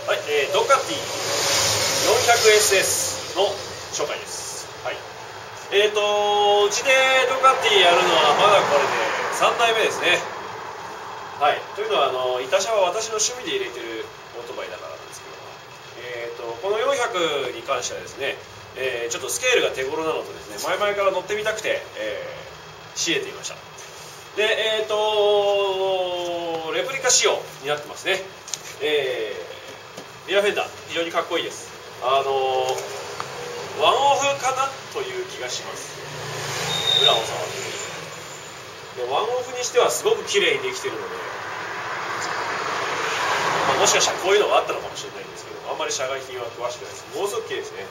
はい、ドカティ 400SS の紹介です。はい。うちでドカティやるのはまだこれで3代目ですね。はい。というのは板車は私の趣味で入れてるオートバイだからなんですけども、この400に関してはですね、ちょっとスケールが手頃なのとですね、前々から乗ってみたくて、仕入れていました。で、レプリカ仕様になってますね。リアフェンダー非常にかっこいいです。ワンオフかなという気がします。裏を触ってでワンオフにしてはすごく綺麗にできているので、もしかしたらこういうのがあったのかもしれないんですけど、あんまり社外品は詳しくないです。ものすごく綺麗ですね。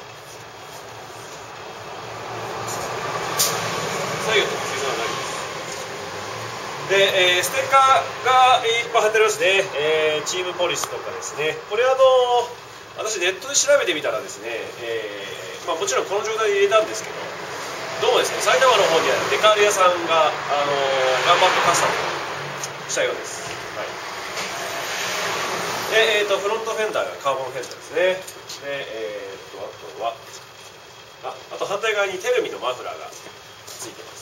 左右とも傷がないです。で、ステッカーがいっぱい貼ってありますね。チームポリスとかですね。これ私ネットで調べてみたらですね、もちろんこの状態で入れたんですけど、どうもですね、埼玉の方にあるデカール屋さんが、頑張ってカスタムしたようです。はい。で、フロントフェンダーがカーボンフェンダーですね。で、あと反対側にテルミのマフラーがついてます。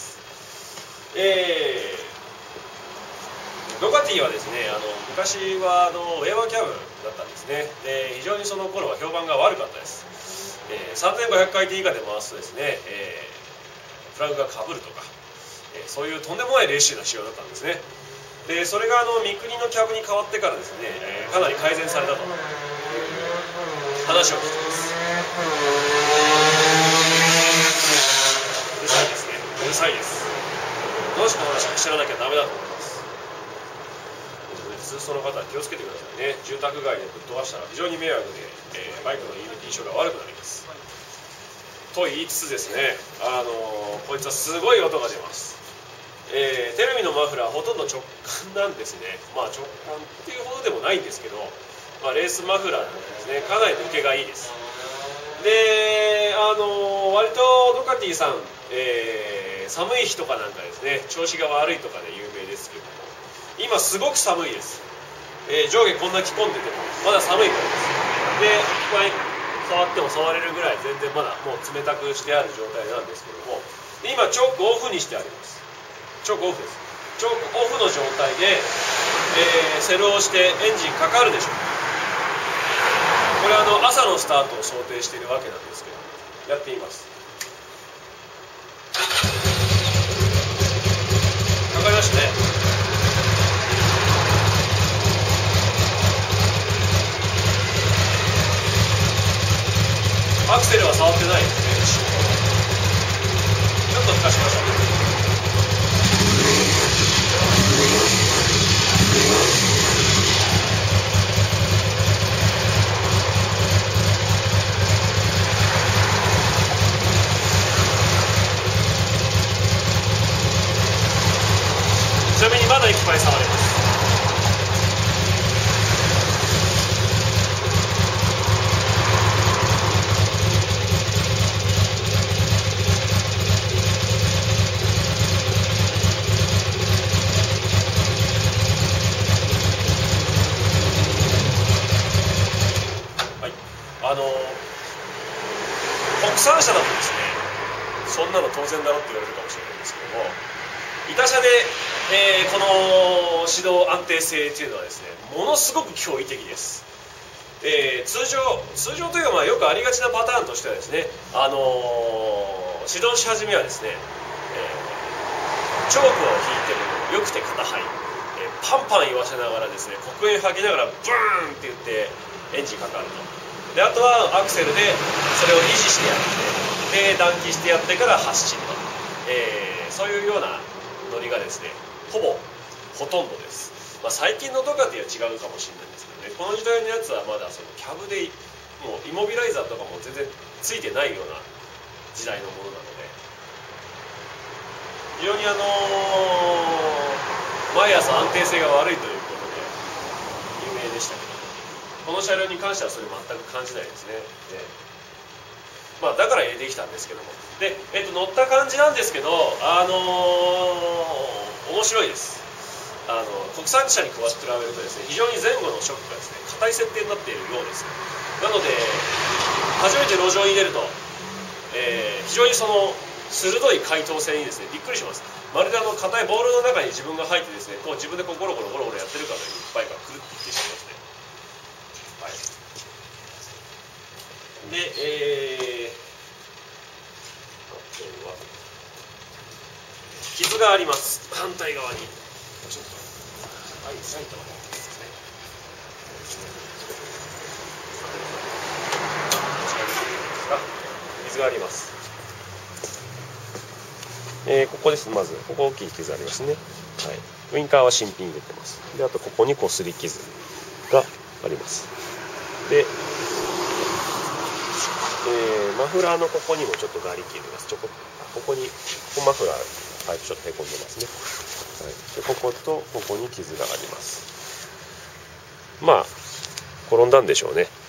ドカティはですね、昔はウェーバーキャブだったんですね。で、非常にその頃は評判が悪かったです。3500回転以下で回すとですね、フラグがかぶるとか、そういうとんでもないレーシーな仕様だったんですね。で、それが三国のキャブに変わってからですね、かなり改善されたという話を聞いてます。うるさいですね。うるさいです。どうしてこの話を知らなきゃダメだと思います。通その方は気をつけてくださいね。住宅街でぶっ飛ばしたら非常に迷惑で、バイクの EV 印象が悪くなります。と言いつつですね、こいつはすごい音が出ます。テルミのマフラーはほとんど直感なんですね。直感っていうほどでもないんですけど、レースマフラーなんですね。かなり抜けがいいです。で、割とドカティさん、寒い日とかなんかですね、調子が悪いとかで有名ですけども、今すごく寒いです。上下こんな着込んでてもまだ寒いからです。で、触っても触れるぐらい全然まだもう冷たくしてある状態なんですけども、今チョークオフにしてあります。チョークオフです。チョークオフの状態で、セルをしてエンジンかかるでしょう。これは朝のスタートを想定しているわけなんですけど、やってみます。かかりましたね。アクセルは触ってないですね。ちょっと吹かしましょう。ちなみにまだいっぱい触れます。国産車だとですね、そんなの当然だろって言われるかもしれないんですけども、板車で、この指導安定性というのはですね、ものすごく驚異的です。通常というかよくありがちなパターンとしてはですね、指導し始めはですね、チョークを引いてもよくて肩張り、パンパン言わせながらですね、黒煙吐きながらブーンって言ってエンジンかかると。で、あとはアクセルでそれを維持してやって、で暖気してやってから発進と、そういうような乗りがですね、ほとんどです。最近のドカティは違うかもしれないんですけどね、この時代のやつはまだそのキャブでもうイモビライザーとかも全然ついてないような時代のものなので、非常に毎朝安定性が悪いということで有名でしたけど、この車両に関してはそれ全く感じないですね。だから入れてきたんですけども、で、乗った感じなんですけど、面白いです。 国産車に比べるとですね、非常に前後のショックがですね、硬い設定になっているようです。なので初めて路上に出ると、非常にその鋭い回答性にですねびっくりします。まるで硬いボールの中に自分が入ってですね、こう自分でこうゴロゴロゴロゴロやってるかのようにバイクがくるっていってしまいますね。はい、で、あとは傷があります。反対側にちょっとライトの方ですね。傷があります。ここです。まずここ大きい傷ありますね。はい、ウインカーは新品出てます。であとここに擦り傷があります。で、マフラーのここにもちょっとガリ傷がここにマフラーパイプちょっとへこんでますね。はい、でこことここに傷があります。まあ転んだんでしょうね。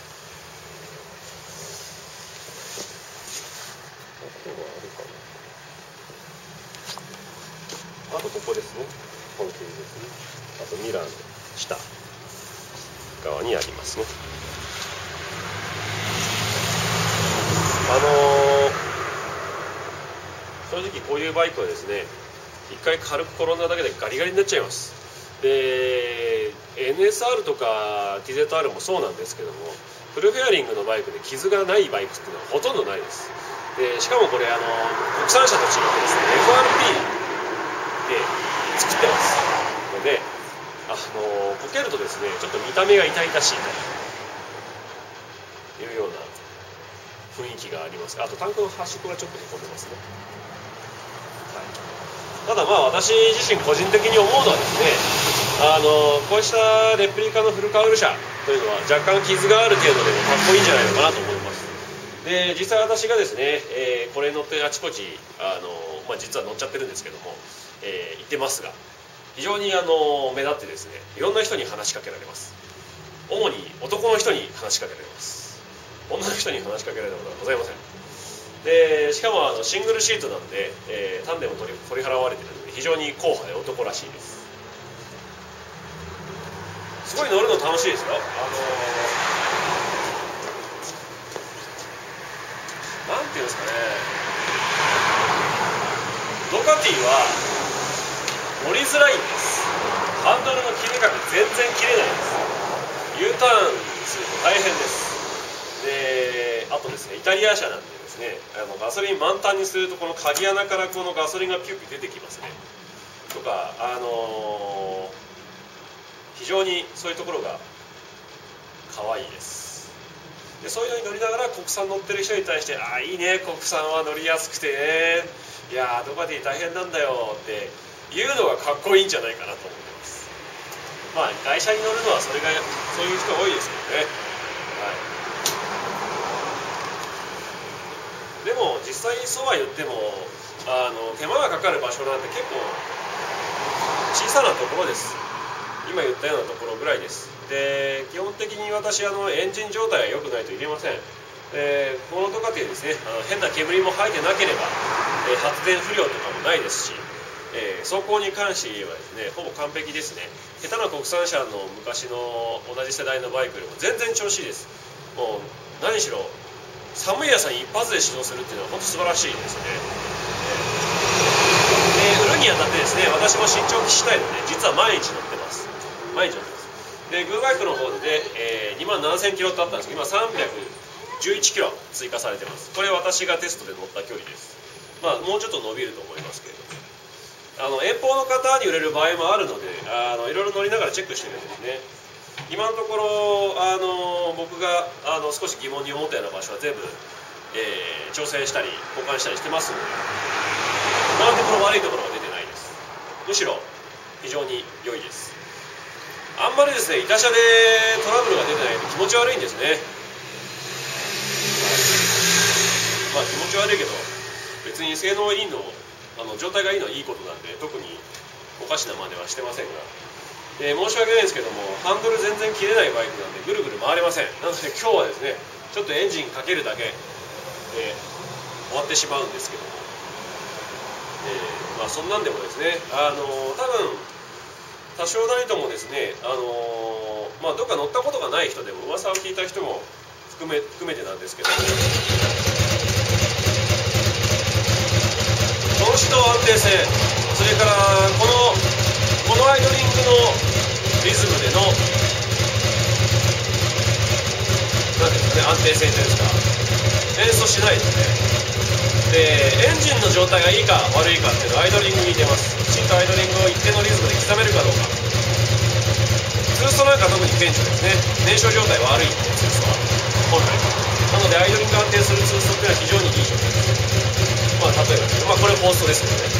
あとここですね。この傷ですね。あとミラーの下側にありますね。正直こういうバイクはですね、一回軽く転んだだけでガリガリになっちゃいます。で NSR とか TZR もそうなんですけども、フルフェアリングのバイクで傷がないバイクっていうのはほとんどないです。でしかもこれ国産車と違ってですね FRP で作ってますので、こけるとですねちょっと見た目が痛々しいというような雰囲気があります。あとタンクの端っこがちょっとへこんでますね。ただまあ私自身個人的に思うのはですね、こうしたレプリカのフルカウル車というのは若干傷がある程度でもかっこいいんじゃないのかなと思います。で実際私がですね、これ乗ってあちこち実は乗っちゃってるんですけども、行ってますが、非常に目立ってですね、いろんな人に話しかけられます。主に男の人に話しかけられます。女の人に話しかけられたことはございません。でしかもシングルシートなんで、タンデム取り払われているので非常に硬派で男らしいです。すごい乗るの楽しいですよ。なんていうんですかね、ドカティは乗りづらいんです。ハンドルの切れ角全然切れないです。U ターンすると大変です。であとですね、イタリア車なんでですね、ガソリン満タンにするとこの鍵穴からこのガソリンがピュッピュ出てきますね。とか非常にそういうところが可愛いです。でそういうのに乗りながら国産乗ってる人に対して「ああいいね、国産は乗りやすくてね、いやードカティ大変なんだよ」って言うのがかっこいいんじゃないかなと思ってます。まあ外車に乗るのはそういう人多いですけどね。はい、でも実際そうは言っても手間がかかる場所なんて結構小さなところです。今言ったようなところぐらいです。で基本的に私エンジン状態が良くないと入れません。このドカティですね、変な煙も吐いてなければ、発電不良とかもないですし、走行に関して言えばですねほぼ完璧ですね。下手な国産車の昔の同じ世代のバイクよりも全然調子いいです。もう何しろ寒い朝に一発で始動するっていうのは本当素晴らしいですね。売るにあたってですね、私も身長期したいので実は毎日乗ってます。毎日乗ってます。でグーバイクの方で、27,000キロってあったんですけど、今311キロ追加されてます。これ私がテストで乗った距離です。まあもうちょっと伸びると思いますけれども、遠方の方に売れる場合もあるのでいろいろ乗りながらチェックしてみてですね、今のところ僕が少し疑問に思ったような場所は全部、調整したり交換したりしてますので、今のところ悪いところは出てないです。むしろ非常に良いです。あんまりですね板車でトラブルが出てないと気持ち悪いんですね。まあ気持ち悪いけど別に性能いいの状態がいいのはいいことなんで特におかしな真似はしてませんが、申し訳ないんですけどもハンドル全然切れないバイクなんでぐるぐる回れません。なので今日はですねちょっとエンジンかけるだけで終わってしまうんですけども、まあそんなんでもですね多分多少なりともですね、どっか乗ったことがない人でも噂を聞いた人も含めてなんですけど、音質と安定性、それからこのアイドリングのリズムでのなんですかね、安定性というんですか、演奏しないですね。で、エンジンの状態がいいか悪いかっていうのはアイドリングに出ます。きちんとアイドリングを一定のリズムで刻めるかどうか。ツーストなんか特に顕著ですね。燃焼状態悪いんで、ツーストは本来なのでアイドリングが安定するツーストっていうのは非常にいい状態です。例えば、これフォーストですけどね。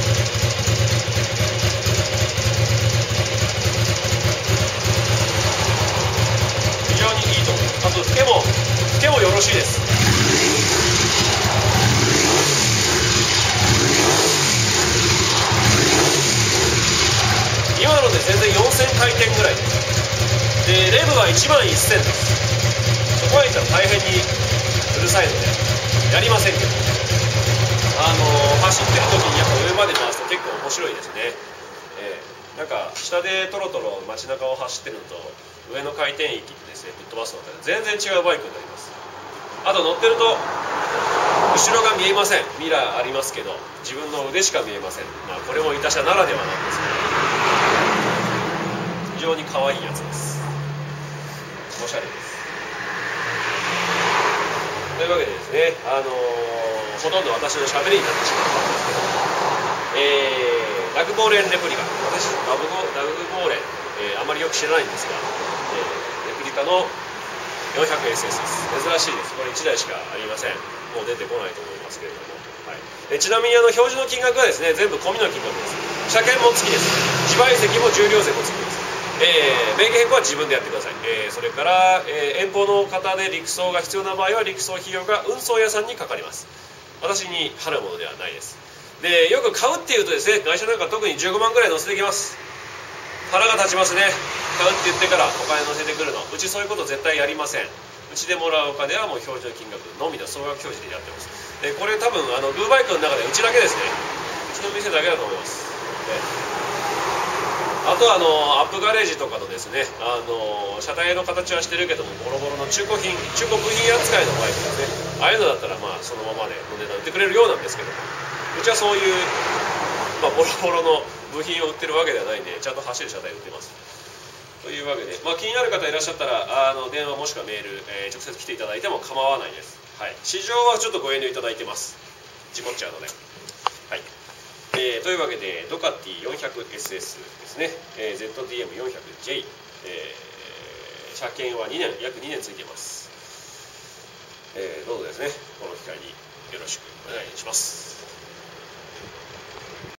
非常にいいと思います。あと吹けもよろしいです。今ので全然4000回転ぐらいです。でレブは11000です。そこまでいったら大変にうるさいのでやりませんけど、走ってる時にやっぱ上まで回すと結構面白いですね。なんか下でトロトロ街中を走ってるのと上の回転域でですねぶっ飛ばすのと全然違うバイクになります。あと乗ってると後ろが見えません。ミラーありますけど自分の腕しか見えません。これも板車ならではなんですけど、非常に可愛いやつです。おしゃれです。というわけでですね、ほとんど私のしゃべりになってしまったんですけど、ダグボーレンレプリカ、私ダグボーレン、あまりよく知らないんですが、レプリカの 400SS です。珍しいです。これ1台しかありません。もう出てこないと思いますけれども、ちなみに表示の金額はですね全部込みの金額です。車検も付きです。自賠責も重量税も付きです。名義変更は自分でやってください。それから、遠方の方で陸送が必要な場合は陸送費用が運送屋さんにかかります。私に払うものではないです。でよく買うっていうとですね、外車なんか特に15万ぐらい乗せてきます。腹が立ちますね。買うって言ってからお金乗せてくるの。うちそういうこと絶対やりません。うちでもらうお金はもう表示の金額のみの総額表示でやってます。でこれ多分グーバイクの中でうちだけですね。うちの店だけだと思います。あとはアップガレージとかのですね、車体の形はしてるけどもボロボロの中古部品扱いのバイクですね。ああいうのだったらそのままでの値段売ってくれるようなんですけども、うちはそういう、ボロボロの部品を売ってるわけではないんでちゃんと走る車体売ってます。というわけで、気になる方いらっしゃったら電話もしくはメール、直接来ていただいても構わないです。市場はちょっとご遠慮いただいてます。事故っちゃうので。というわけでドカティ 400SS ですね、ZDM400J、車検は約2年ついています。どうぞですねこの機会によろしくお願いします。